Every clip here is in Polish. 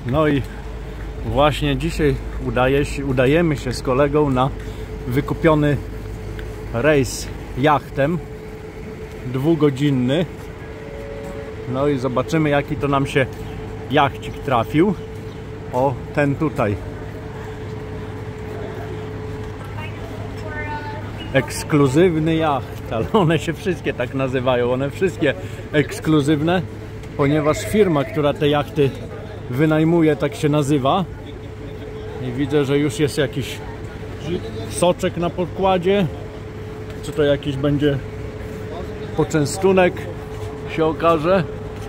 No i właśnie dzisiaj udajemy się z kolegą na wykupiony rejs jachtem 2-godzinny. No i zobaczymy, jaki to nam się jachcik trafił. O, ten tutaj. Ekskluzywny jacht, ale one się wszystkie tak nazywają. One wszystkie ekskluzywne, ponieważ firma, która te jachty wynajmuje, tak się nazywa. I widzę, że już jest jakiś soczek na pokładzie. Czy to jakiś będzie poczęstunek, się okaże.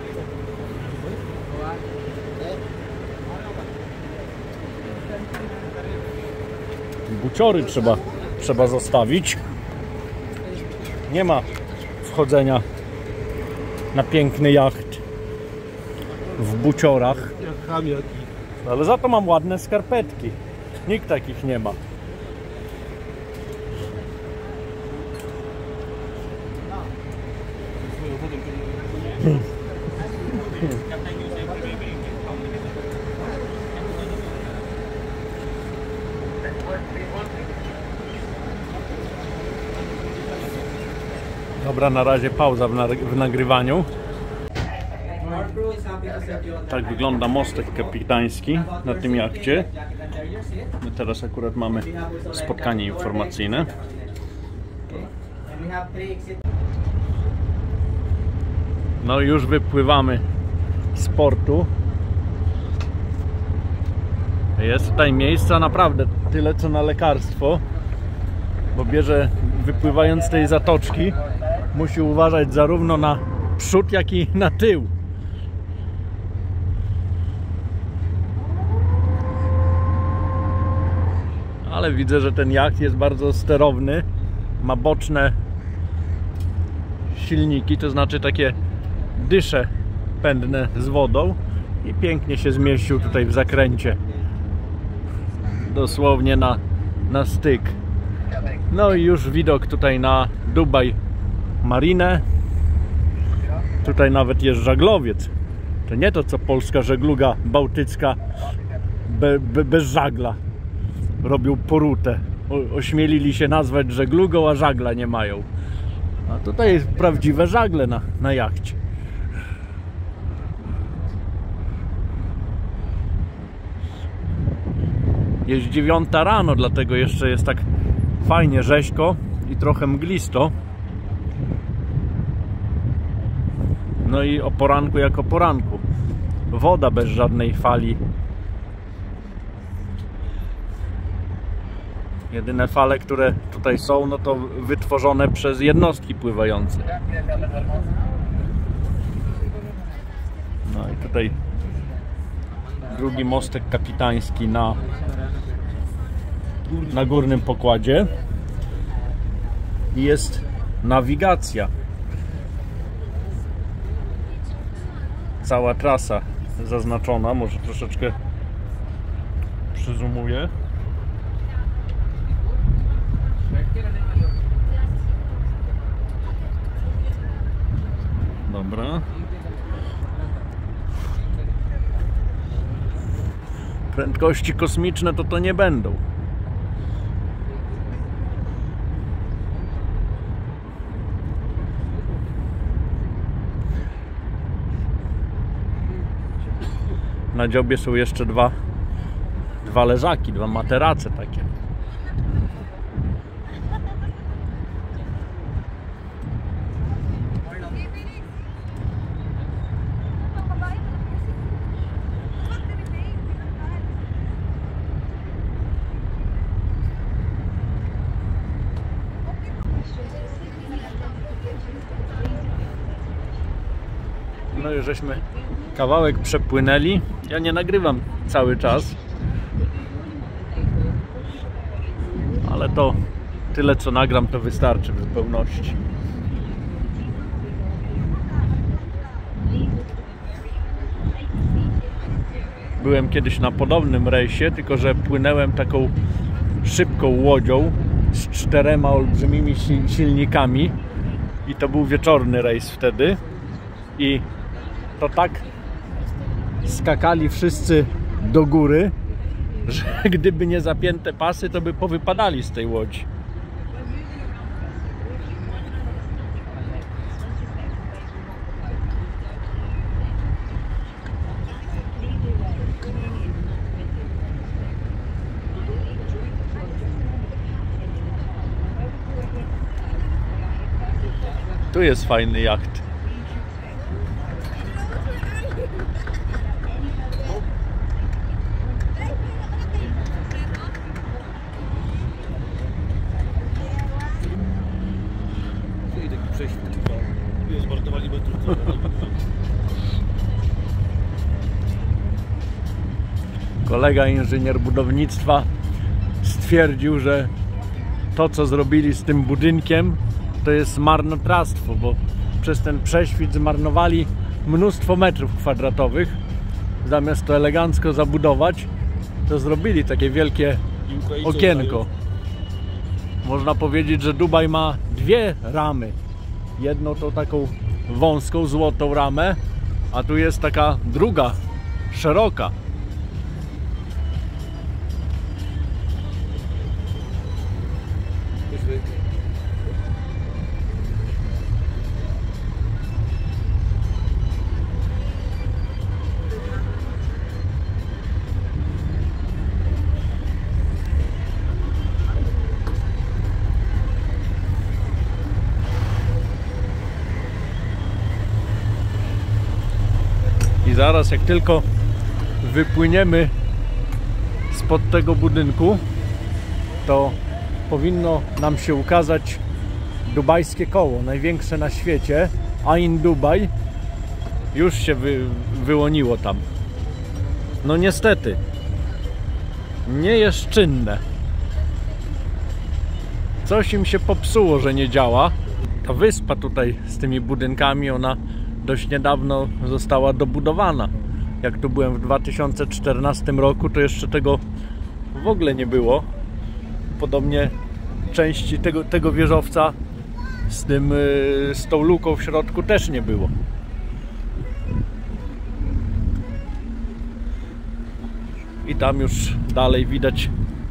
Buciory trzeba zostawić. Nie ma wchodzenia na piękny jacht w buciorach. Ale za to mam ładne skarpetki. Nikt takich nie ma. Dobra, na razie pauza w nagrywaniu. Tak wygląda mostek kapitański na tym jachcie. My teraz akurat mamy spotkanie informacyjne. No i już wypływamy z portu. Jest tutaj miejsca naprawdę tyle co na lekarstwo, bo wypływając z tej zatoczki musi uważać zarówno na przód, jak i na tył. Ale widzę, że ten jacht jest bardzo sterowny. Ma boczne silniki, to znaczy takie dysze pędne z wodą i pięknie się zmieścił tutaj w zakręcie. Dosłownie na styk. No i już widok tutaj na Dubaj Marinę. Tutaj nawet jest żaglowiec. To nie to co polska żegluga bałtycka bez żagla. Robią porutę. Ośmielili się nazwać żeglugą, a żagla nie mają. A tutaj jest prawdziwe żagle na jachcie. Jest 9 rano, dlatego jeszcze jest tak fajnie rzeźko i trochę mglisto. No i o poranku jak o poranku. Woda bez żadnej fali. Jedyne fale, które tutaj są, no to wytworzone przez jednostki pływające. No i tutaj drugi mostek kapitański na górnym pokładzie. I jest nawigacja. Cała trasa zaznaczona. Może troszeczkę przyzumuję. Dobra. Prędkości kosmiczne to nie będą. Na dziobie są jeszcze dwa leżaki, 2 materace takie. No i żeśmy kawałek przepłynęli. Ja nie nagrywam cały czas, ale to tyle co nagram, to wystarczy w zupełności. Byłem kiedyś na podobnym rejsie, tylko że płynęłem taką szybką łodzią z 4 olbrzymimi silnikami i to był wieczorny rejs wtedy i to tak skakali wszyscy do góry, że gdyby nie zapięte pasy, to by powypadali z tej łodzi. Tu jest fajny jacht. Kolega inżynier budownictwa stwierdził, że to, co zrobili z tym budynkiem, to jest marnotrawstwo, bo przez ten prześwit zmarnowali mnóstwo metrów kwadratowych. Zamiast to elegancko zabudować, to zrobili takie wielkie okienko. Można powiedzieć, że Dubaj ma dwie ramy. Jedną to taką wąską, złotą ramę, a tu jest taka druga, szeroka. I zaraz, jak tylko wypłyniemy spod tego budynku, to powinno nam się ukazać dubajskie koło, największe na świecie, Ain Dubai. Już się wyłoniło tam. No niestety, nie jest czynne. Coś im się popsuło, że nie działa. Ta wyspa tutaj z tymi budynkami, ona dość niedawno została dobudowana. Jak tu byłem w 2014 roku, to jeszcze tego w ogóle nie było. Podobnie części tego wieżowca z tą luką w środku też nie było. I tam już dalej widać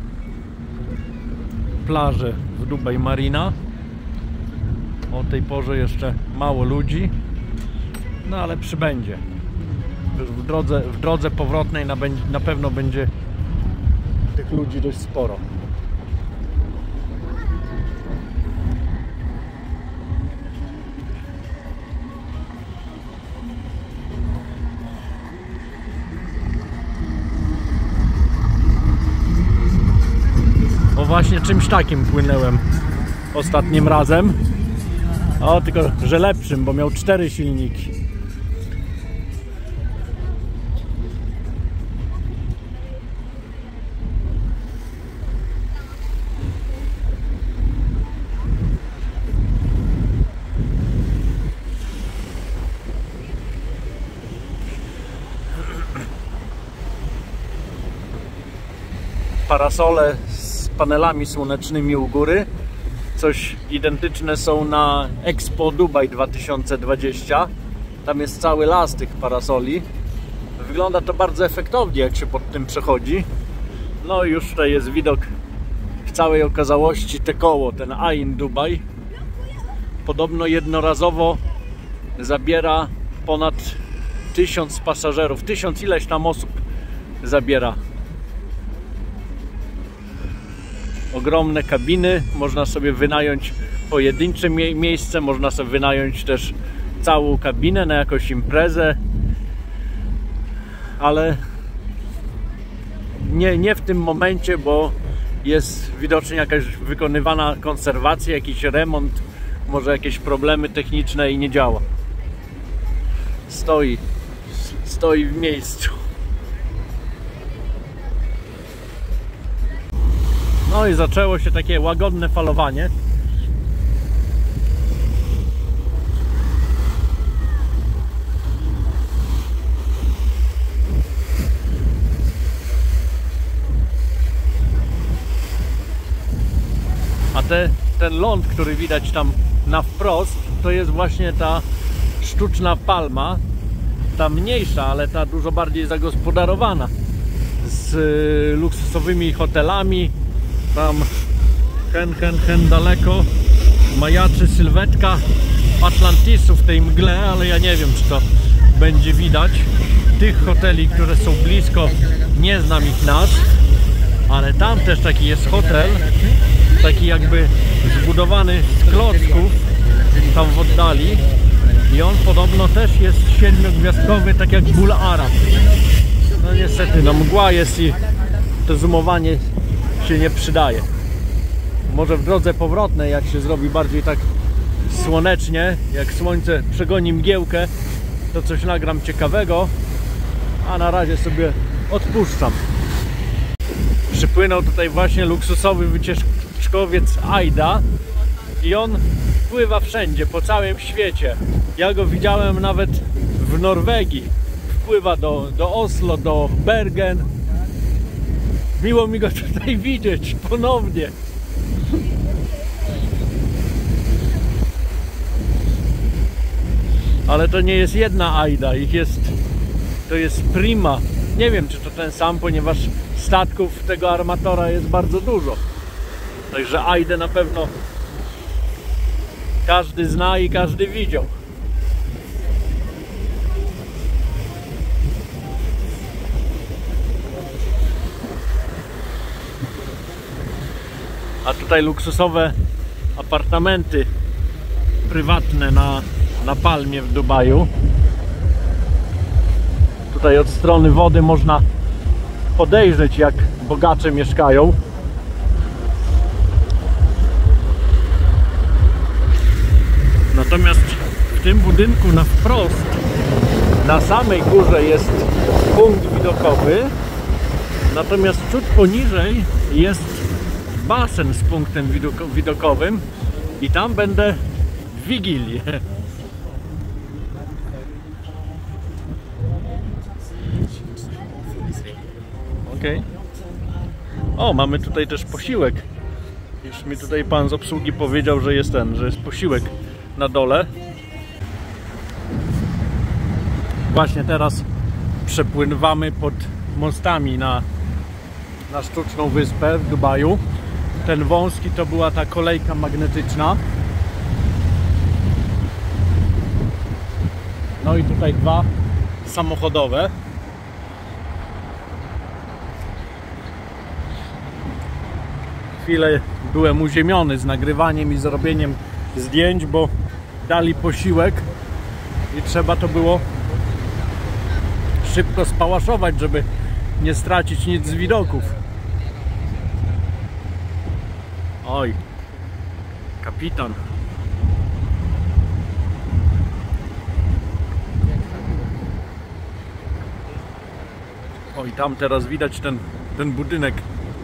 plażę w Dubai Marina. O tej porze jeszcze mało ludzi, no ale przybędzie. W drodze powrotnej na pewno będzie tych ludzi dość sporo. O, właśnie czymś takim płynęłem ostatnim razem. O, tylko że lepszym, bo miał 4 silniki. Parasole z panelami słonecznymi u góry. Coś identyczne są na Expo Dubai 2020. Tam jest cały las tych parasoli. Wygląda to bardzo efektownie, jak się pod tym przechodzi. No i już tutaj jest widok w całej okazałości te koło, ten Ain Dubai. Podobno jednorazowo zabiera ponad 1000 pasażerów. 1000 ileś tam osób zabiera. Ogromne kabiny, można sobie wynająć pojedyncze miejsce, można sobie wynająć też całą kabinę na jakąś imprezę, ale nie w tym momencie, bo jest widocznie jakaś wykonywana konserwacja, jakiś remont, może jakieś problemy techniczne i nie działa. Stoi w miejscu. No i zaczęło się takie łagodne falowanie. A ten ląd, który widać tam na wprost, to jest właśnie ta sztuczna palma. Ta mniejsza, ale ta dużo bardziej zagospodarowana. z luksusowymi hotelami. Tam hen daleko majaczy sylwetka Atlantisu w tej mgle, ale ja nie wiem, czy to będzie widać. Tych hoteli, które są blisko, nie znam ich nazw, ale tam też taki jest hotel, taki jakby zbudowany z klocków tam w oddali i on podobno też jest 7-gwiazdkowy, tak jak Bull Arab. No niestety, no mgła jest i to zoomowanie się nie przydaje. Może w drodze powrotnej, jak się zrobi bardziej tak słonecznie, jak słońce przegoni mgiełkę, to coś nagram ciekawego, a na razie sobie odpuszczam. Przypłynął tutaj właśnie luksusowy wycieczkowiec AIDA i on pływa wszędzie, po całym świecie. Ja go widziałem nawet w Norwegii. Wpływa do Oslo, do Bergen. Miło mi go tutaj widzieć ponownie. Ale to nie jest jedna AIDA, to jest Prima. Nie wiem, czy to ten sam, ponieważ statków tego armatora jest bardzo dużo. Także AIDę na pewno każdy zna i każdy widział. A tutaj luksusowe apartamenty prywatne na Palmie w Dubaju. Tutaj od strony wody można podejrzeć, jak bogacze mieszkają. Natomiast w tym budynku na wprost, na samej górze jest punkt widokowy, natomiast ciut poniżej jest basen z punktem widokowym i tam będę w Wigilię. Okay. O, mamy tutaj też posiłek. Już mi tutaj pan z obsługi powiedział, że jest że jest posiłek na dole. Właśnie teraz przepływamy pod mostami na sztuczną wyspę w Dubaju. Ten wąski to była ta kolejka magnetyczna. No i tutaj dwa samochodowe. Chwilę byłem uziemiony z nagrywaniem i zrobieniem zdjęć, bo dali posiłek i trzeba to było szybko spałaszować, żeby nie stracić nic z widoków. Oj, kapitan. Oj, tam teraz widać ten budynek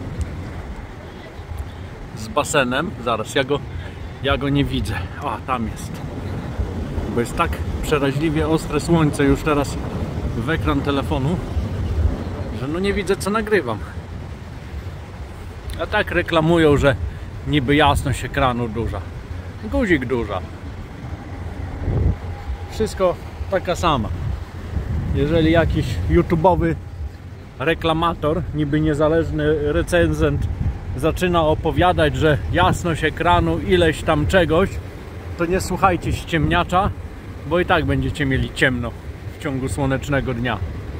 z basenem. Zaraz, ja go nie widzę. A, tam jest. Bo jest tak przeraźliwie ostre słońce już teraz w ekran telefonu, że no nie widzę, co nagrywam. A tak reklamują, że niby jasność ekranu duża. Guzik duża. Wszystko taka sama. Jeżeli jakiś YouTube'owy reklamator, niby niezależny recenzent, zaczyna opowiadać, że jasność ekranu ileś tam czegoś, to nie słuchajcie ściemniacza, bo i tak będziecie mieli ciemno w ciągu słonecznego dnia.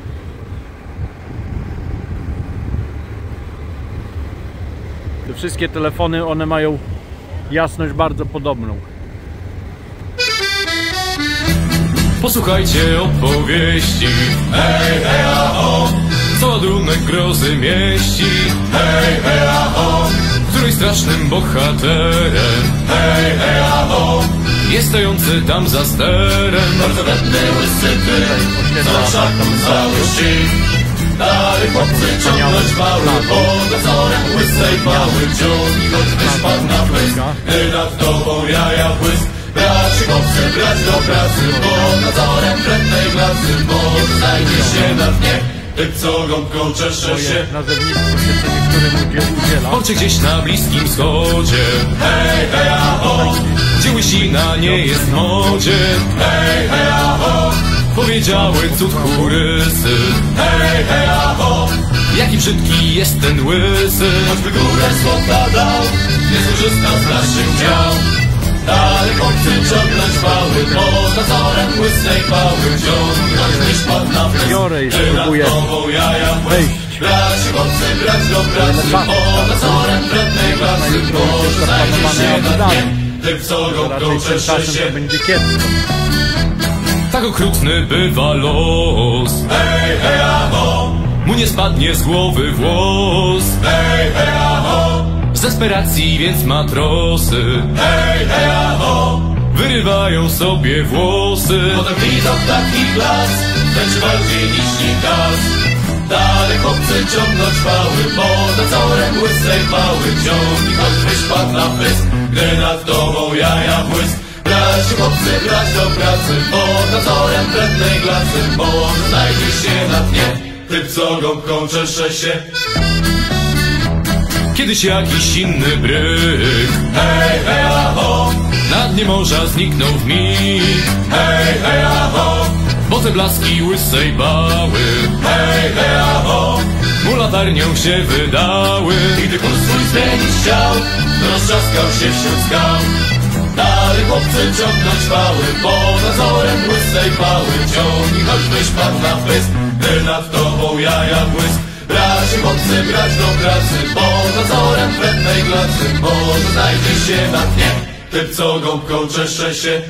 Te wszystkie telefony, one mają jasność bardzo podobną. Posłuchajcie opowieści, hej, hej, a, o, co ładunek grozy mieści, hej, hej, a, o, której strasznym bohaterem, hej, hej, a, o, jest stojący tam za sterem. Bardzo wredny łysy ty, co szaką cały ścig. Dalej chłopcy ciągnąć mały, pod dozorem łysej mały wciąż. I choćbyś padł na pysk, gdy nad tobą jaja błysk. Braci chłopcy, brać do pracy, pod nadzorem wrednej klasy, bo znajdzie się na dnie typ, co gąbką czesze się. Nazewnictwo się co niektórym udziela. Porcie gdzieś na Bliskim Wschodzie, hej, hej, a, o, gdzie łysina nie jest w modzie, hej, hej, a, o, powiedziały cud chórysy, hej, hej, a, o, jaki brzydki jest ten łysy, choćby górę złota dał, nie skorzystał z naszych dział. Dalej chłopcy ciągnąć pały, pod nadzorem łysej pały wciąż, choćbyś padł na fest, ty nad tobą jaja błysk. Brać chłopcy, brać do pracy, pod nadzorem wrednej klasy, może znajdzie się na dnie, ty co go czesze się. Tak okrutny bywa los. Hej, hej, aho, mu nie spadnie z głowy włos. Hej, hej, aho, z desperacji więc matrosy. Hej, hej, aho, wyrywają sobie włosy. Potem widok taki blask, tańczy bardziej niż nikaz. Dalej chłopcy ciągnąć pały, pod nadzorem łysej pały ciągnij, choćbyś padł na pysk, gdy nad tobą jaja błysk. Brać chłopcy, brać do pracy, pod nadzorem wrednej klasy, może znajdzie się na dnie, typ co gąbką czesze się. Kiedyś jakiś inny bryk, hej, hej, aho, na dnie morza zniknął w mig. Hej, hej, aho, bo te blaski łysej bały. Hej, hej, aho, mu latarnią się wydały. I gdy kurs swój zmienić chciał, roztrzaskał się wśród skał. Dalej chłopcy ciągnąć pały, pod nadzorem łysej pały ciągnij, choćbyś padł na pysk, gdy nad tobą jaja błysk. Brać chłopcy, brać do pracy, pod nadzorem wrednej klasy, może znajdzie się na dnie, typ co gąbką czesze się.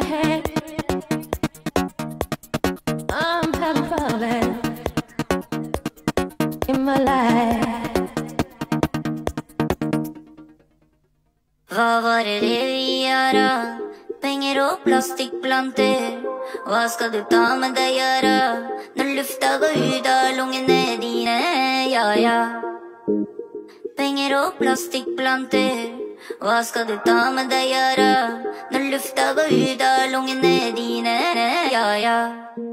head. I'm having problems in my life. Vad var det vi göra? Pengar och plastikplanter. Vad ska du ta med dig göra? När lufta går ut av lungorna dina, ja ja. Pengar och plastikplanter. Vad ska du ta med dig göra? När lufta går ut av lungorna dina, ja ja.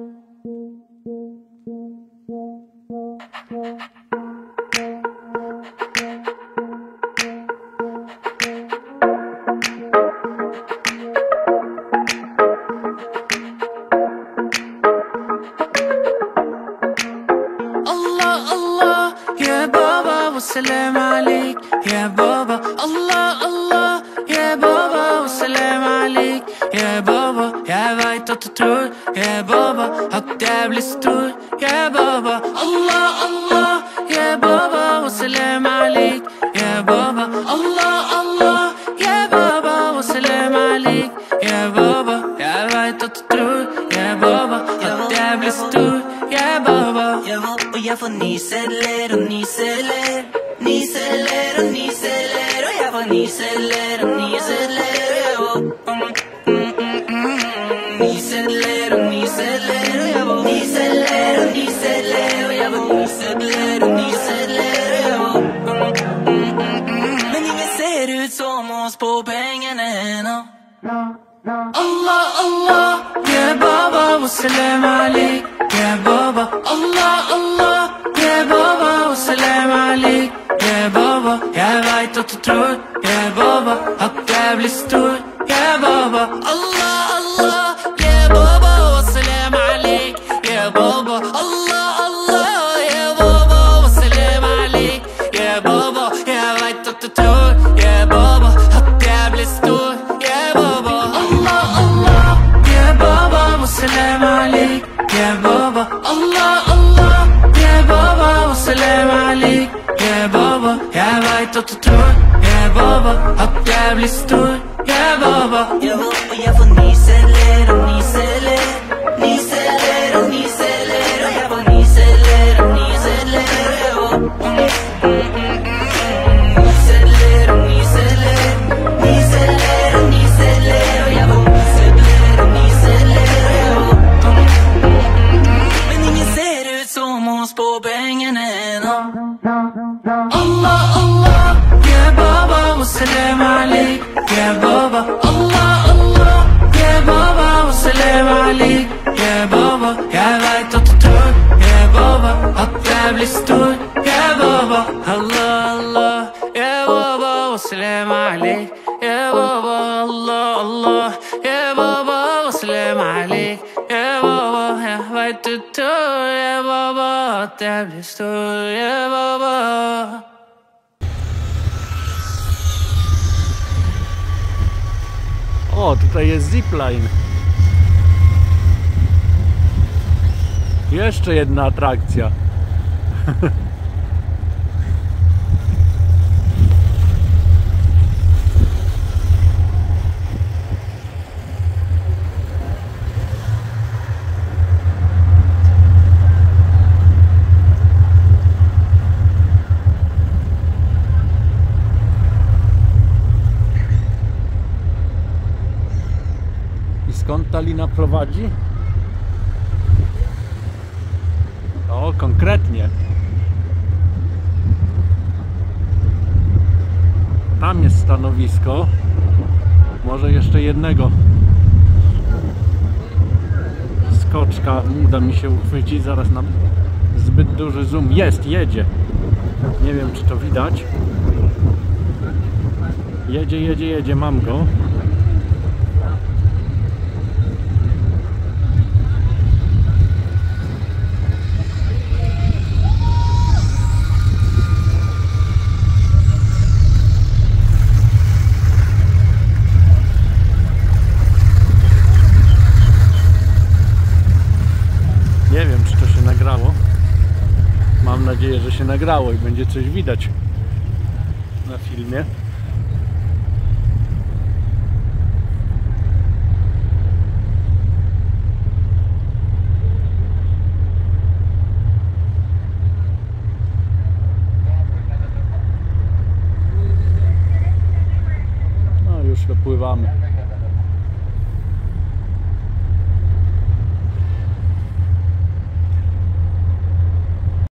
والسلام عليك يا بابا الله الله يا بابا والسلام عليك يا بابا jag vet att du tror ja baba att jag blir stor ja baba Allah Allah ja baba والسلام عليك يا بابا الله الله يا بابا والسلام عليك يا بابا jag vet att du tror ja baba att jag blir stor ja baba och jag får nyceller och nyceller nyceller och nyceller och jag får nyceller och nyceller och nyceller och nyceller och jag får nyceller och nyceller och jag får nyceller och nyceller men ingen ser ut som oss på pengarna ännu. Allah Allah ya baba wassalam alaik ya baba Allah Allah ya baba wassalam alaik ya baba jag vet att du tror ya baba att jag blir stor ya baba Allah Allah ya baba wassalam alaik ya baba Allah Allah ya baba wassalam alaik ya baba jag vet att du tror ya baba att jag blir stor ya baba Allah Allah ya baba wassalam alaik ya baba Allah Allah ya baba wassalam alaik ya baba jag vet att du tror ya baba att jag blir stor ya baba jag får nyceller och nyceller nyceller och nyceller och jag får nyceller och nyceller nyceller och nyceller nyceller och nyceller och jag får nyceller och nyceller men ingen ser ut som oss på pengarna ännu. Allah Allah ya baba wassalam alaik ya baba Allah Allah ya baba wassalam alaik ya baba jag vet att du tror ya baba att jag blir stor ya baba Allah Allah ya baba wassalam alaik ya baba Allah Allah ya baba wassalam alaik ya baba jag vet att du tror ya baba att jag blir stor ya baba. O, tutaj jest zipline. Jeszcze jedna atrakcja. Skąd ta lina prowadzi? O, konkretnie. Tam jest stanowisko. Może jeszcze jednego skoczka uda mi się uchwycić. Zaraz nam zbyt duży zoom. Jest, jedzie. Nie wiem, czy to widać. Jedzie, jedzie, jedzie. Mam go. Nie wiem, czy to się nagrało. Mam nadzieję, że się nagrało i będzie coś widać na filmie. pływamy.